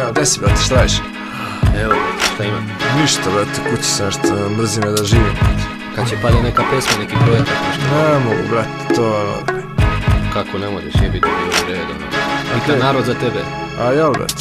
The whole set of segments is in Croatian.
Evo, gdje si, brate, šta radiš? Evo, šta ima? Ništa, brate, kući sam što mrzi me da živim. Kad će pada neka pesma, neki projekat, nešto? Ne mogu, brate, to... Kako ne možeš, jebi da bi u redu, Pita narod za tebe. A jel, brate?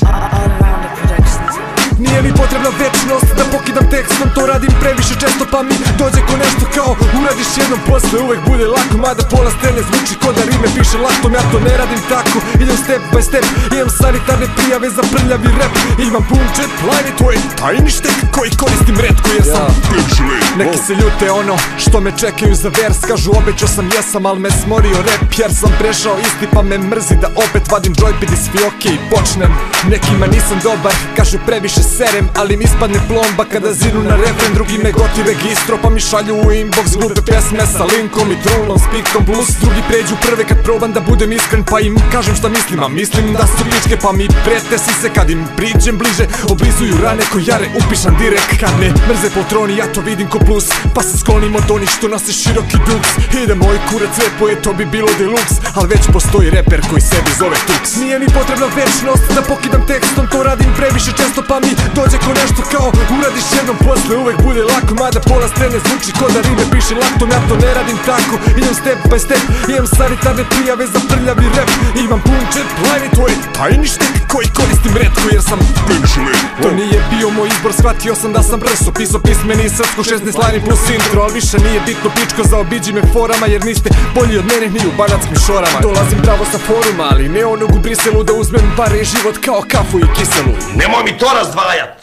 Nije mi potrebna večnost da pokidam tekstom, to radim previše često pa mi dođe ko nešto kao uradiš jednom posle uvek bude lako, mada pola scene zvuči ko da rime piše laktom, ja to ne radim tako, idem step by step, imam sanitarne prijave za prljavi rap, imam pun jet line, to je tajni štek koji koristim retko jer sam neki se ljute ono što me čekaju za vers, kažu obećao sam jesam al me smorio rap jer sam prešao isti pa me mrzi da opet vadim joypad iz fioke i počnem, nekima nisam dobar, kažu previše serem, ali mi ispadne plomba kada zirnu na refren, drugi me goti registro pa mi šalju u inbox glupe pesme sa linkom i trulom, spiktom plus drugi pređu prve kad probam da budem iskren pa im kažem šta mislim, a mislim da su ličke pa mi prete se kad im priđem bliže, oblizuju rane ko jare upišan direkt, kad me mrze poltroni ja to vidim ko plus, pa se sklonim od onih što nose široki duks, ide moj kurac repoje to bi bilo deluxe, al već postoji reper koji sebi zove Tux. Nije mi potrebna večnost da pokidam tekstom, to radim previše često pa mi dođe ko nešto kao uradiš jednom posle uvek bude lako, mada pola scene zvuči ko da rime piše laktom, ja to ne radim tako, idem step by step, imam sanitarne prijave za prljavi rap, imam pun jet line, to je tajni štek koji koristim retko jer sam previše lit. To nije bio moj izbor, shvatio sam da sam brzo pisao pismeni srpsko 16 lani plus intro, al više nije bitno pičko, zaobiđi me forama jer niste bolji od mene ni u banatskim šorama. Dolazim pravo sa foruma, ali ne onog u Briselu da uzmem bare život kao kafu i kiselu. Nemoj mi to razdvajat!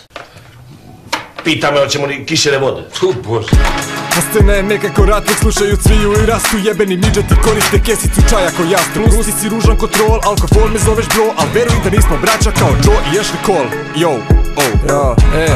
Pita me hoćemo li kišene vode. Tu bože. A scena je nekako rat, nek slušaju cviju i rastu jebeni midžeti koriste kesicu čaja ko jastru. Plus ti si ružan ko trol, alkohol me zoveš bro, al veruj da nismo braća kao Joe i Ashley Cole. Yo, Jo,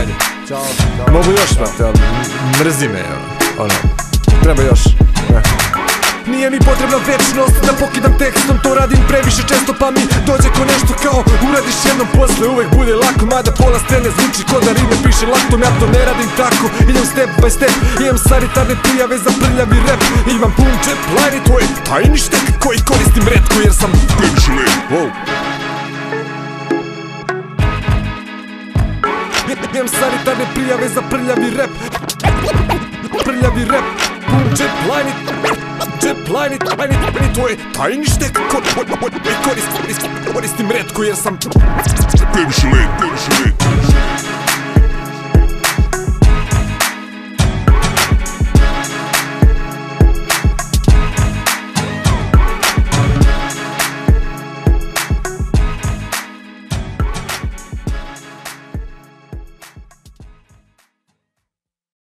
mogu još, brate, ali mrzi me, ono, treba još. nije mi potrebna večnost da pokidam tekstom, to radim previše često pa mi dođe ko nešto kao uradiš jednom posle uvek bude lako, mada pola scene zvuči ko da rime piše laktom, ja to ne radim tako, idem step by step, imam sanitarne prijave za prljavi rap, imam pun jet line, to je tajni štek koji koristim retko jer sam previše lit. Imam sanitarne prijave za prljavi rap, pun jet line, to je tajni štek koji koristim retko jer sam previše lit.